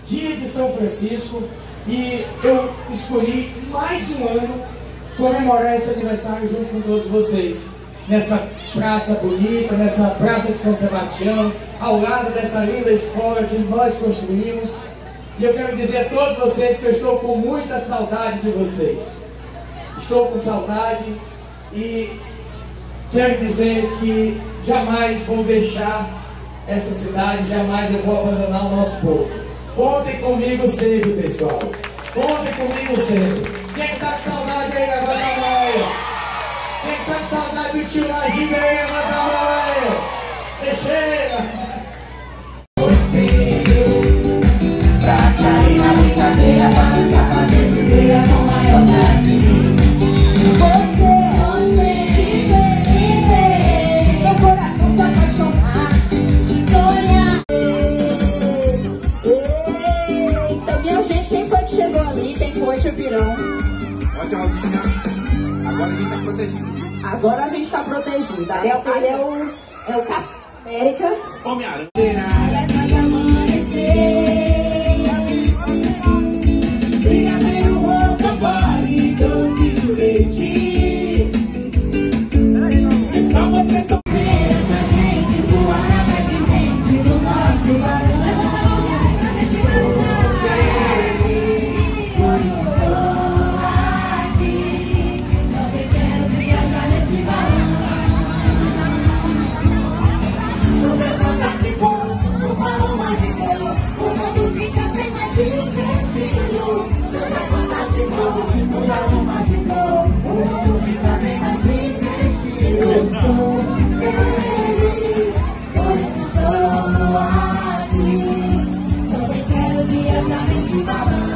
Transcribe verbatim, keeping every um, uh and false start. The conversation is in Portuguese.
dia de São Francisco, e eu escolhi mais um ano comemorar esse aniversário junto com todos vocês, nessa praça bonita, nessa praça de São Sebastião, ao lado dessa linda escola que nós construímos. E eu quero dizer a todos vocês que eu estou com muita saudade de vocês. Estou com saudade e quero dizer que jamais vou deixar essa cidade, jamais eu vou abandonar o nosso povo. Contem comigo sempre, pessoal. Contem comigo sempre. Quem está com saudade aí, levanta a mão aí. Quem está com saudade do tio Lajinho aí, levanta a mão aí. Chega! Pra cair na brincadeira, balançar, fazer zoeira com maior prazer. Você, você, que fez, que fez meu coração se apaixonar, sonhar. Eita, minha gente, quem foi que chegou ali? Quem foi, tio Pirão? Pode, Rosinha. Agora a gente tá protegido. Agora a gente tá protegido. Ele é, ele é o, é o Capitão América. Homem-Aranha. Viajar nesse balão.